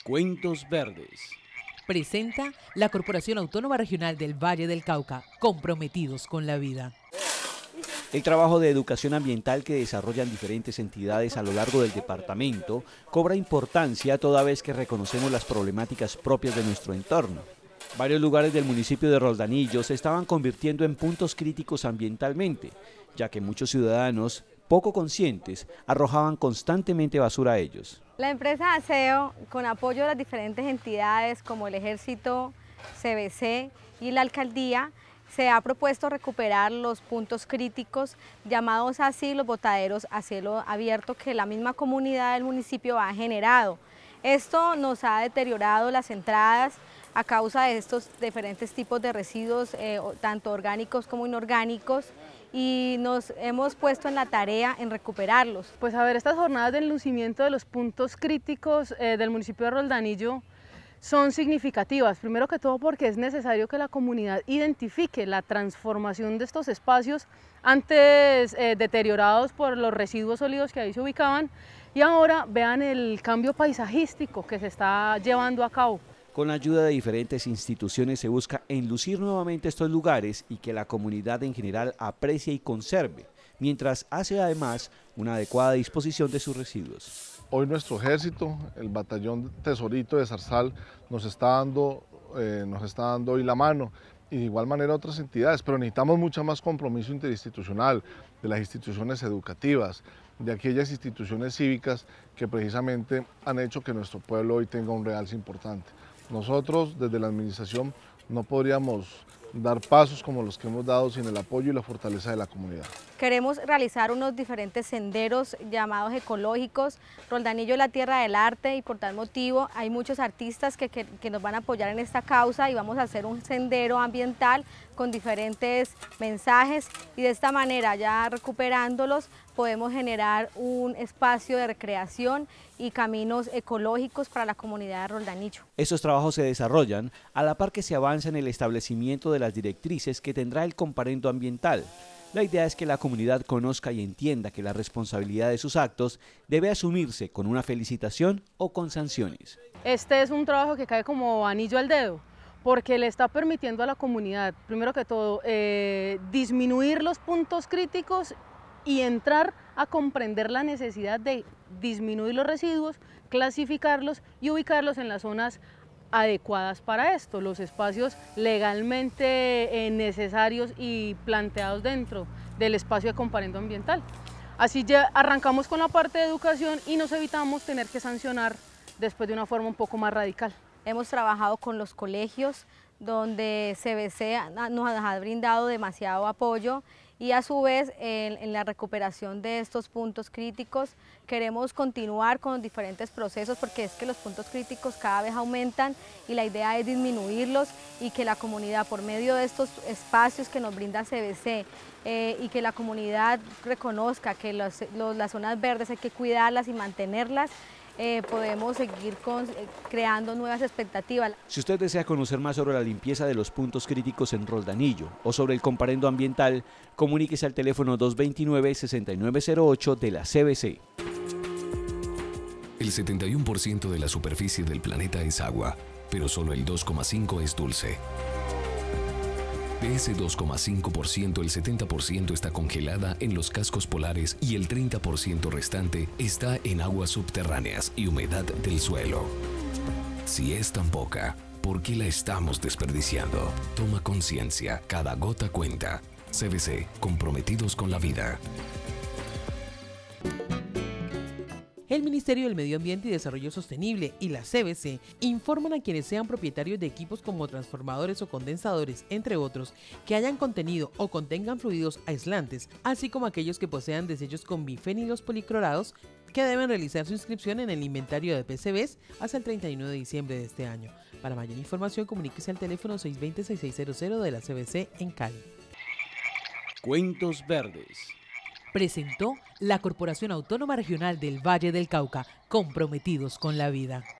Cuentos Verdes. Presenta la Corporación Autónoma Regional del Valle del Cauca, comprometidos con la vida. El trabajo de educación ambiental que desarrollan diferentes entidades a lo largo del departamento cobra importancia toda vez que reconocemos las problemáticas propias de nuestro entorno. Varios lugares del municipio de Roldanillo se estaban convirtiendo en puntos críticos ambientalmente, ya que muchos ciudadanos, poco conscientes, arrojaban constantemente basura a ellos. La empresa Aseo, con apoyo de las diferentes entidades como el Ejército, CBC y la Alcaldía, se ha propuesto recuperar los puntos críticos, llamados así los botaderos a cielo abierto que la misma comunidad del municipio ha generado. Esto nos ha deteriorado las entradas a causa de estos diferentes tipos de residuos, tanto orgánicos como inorgánicos, y nos hemos puesto en la tarea en recuperarlos. Pues a ver, estas jornadas de lucimiento de los puntos críticos del municipio de Roldanillo son significativas, primero que todo porque es necesario que la comunidad identifique la transformación de estos espacios antes deteriorados por los residuos sólidos que ahí se ubicaban, y ahora vean el cambio paisajístico que se está llevando a cabo. Con la ayuda de diferentes instituciones se busca enlucir nuevamente estos lugares y que la comunidad en general aprecie y conserve, mientras hace además una adecuada disposición de sus residuos. Hoy nuestro ejército, el batallón Tesorito de Zarzal, nos está dando hoy la mano, y de igual manera otras entidades, pero necesitamos mucho más compromiso interinstitucional de las instituciones educativas, de aquellas instituciones cívicas que precisamente han hecho que nuestro pueblo hoy tenga un realce importante. Nosotros desde la administración no podríamos dar pasos como los que hemos dado sin el apoyo y la fortaleza de la comunidad. Queremos realizar unos diferentes senderos llamados ecológicos. Roldanillo es la tierra del arte y por tal motivo hay muchos artistas que nos van a apoyar en esta causa, y vamos a hacer un sendero ambiental con diferentes mensajes, y de esta manera, ya recuperándolos, podemos generar un espacio de recreación y caminos ecológicos para la comunidad de Roldanillo. Estos trabajos se desarrollan a la par que se avanza en el establecimiento de las directrices que tendrá el comparendo ambiental. La idea es que la comunidad conozca y entienda que la responsabilidad de sus actos debe asumirse con una felicitación o con sanciones. Este es un trabajo que cae como anillo al dedo, porque le está permitiendo a la comunidad, primero que todo, disminuir los puntos críticos y entrar a comprender la necesidad de disminuir los residuos, clasificarlos y ubicarlos en las zonas adecuadas para esto, los espacios legalmente necesarios y planteados dentro del espacio de comparendo ambiental. Así ya arrancamos con la parte de educación y nos evitamos tener que sancionar después de una forma un poco más radical. Hemos trabajado con los colegios, donde CBC nos ha brindado demasiado apoyo, y a su vez en la recuperación de estos puntos críticos queremos continuar con los diferentes procesos, porque es que los puntos críticos cada vez aumentan y la idea es disminuirlos, y que la comunidad, por medio de estos espacios que nos brinda CBC, y que la comunidad reconozca que las zonas verdes hay que cuidarlas y mantenerlas, podemos seguir creando nuevas expectativas. Si usted desea conocer más sobre la limpieza de los puntos críticos en Roldanillo o sobre el comparendo ambiental, comuníquese al teléfono 229-6908 de la CBC. El 71% de la superficie del planeta es agua, pero solo el 2,5% es dulce. De ese 2,5%, el 70% está congelada en los cascos polares y el 30% restante está en aguas subterráneas y humedad del suelo. Si es tan poca, ¿por qué la estamos desperdiciando? Toma conciencia, cada gota cuenta. CBC, comprometidos con la vida. El Ministerio del Medio Ambiente y Desarrollo Sostenible y la CBC informan a quienes sean propietarios de equipos como transformadores o condensadores, entre otros, que hayan contenido o contengan fluidos aislantes, así como aquellos que posean desechos con bifenilos policlorados, que deben realizar su inscripción en el inventario de PCBs hasta el 31 de diciembre de este año. Para mayor información, comuníquese al teléfono 620-6600 de la CBC en Cali. Cuentos Verdes. Presentó la Corporación Autónoma Regional del Valle del Cauca, comprometidos con la vida.